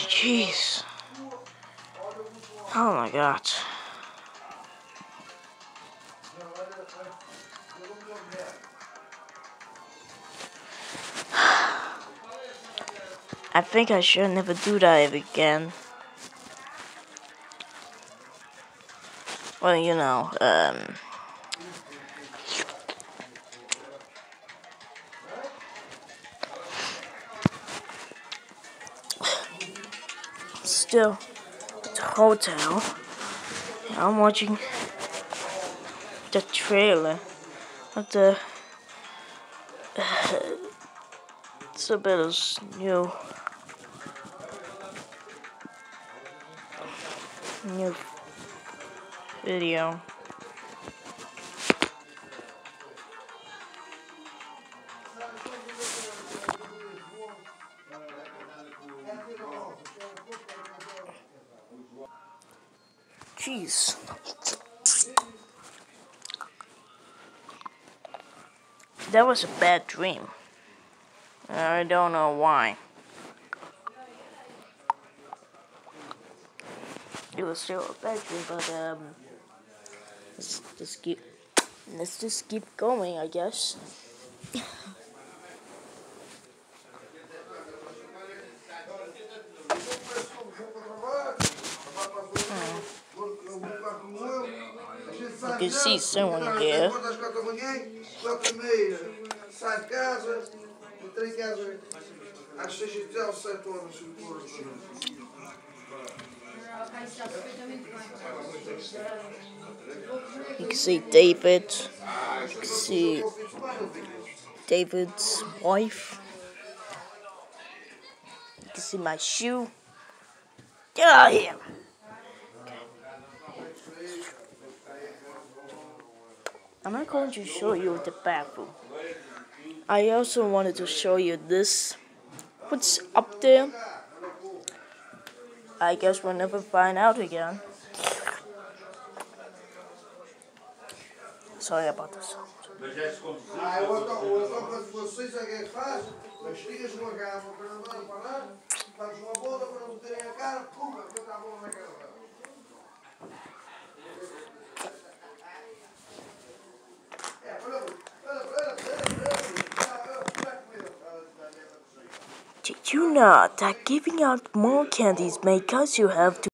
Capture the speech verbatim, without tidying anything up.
Jeez. Oh my god. I think I should never do that again. Well, you know, um... still, at the hotel, I'm watching the trailer of the uh, Isabella's new new video. Jeez. That was a bad dream. I don't know why. It was still a bad dream, but um, let's just keep, let's just keep going, I guess. You can see someone here. You can see David. You can see David's wife. You can see my shoe. Get out of here! I'm not going to show you the bathroom. I also wanted to show you this. What's up there? I guess we'll never find out again. Sorry about the sound. Did you know that giving out more candies may cause you have to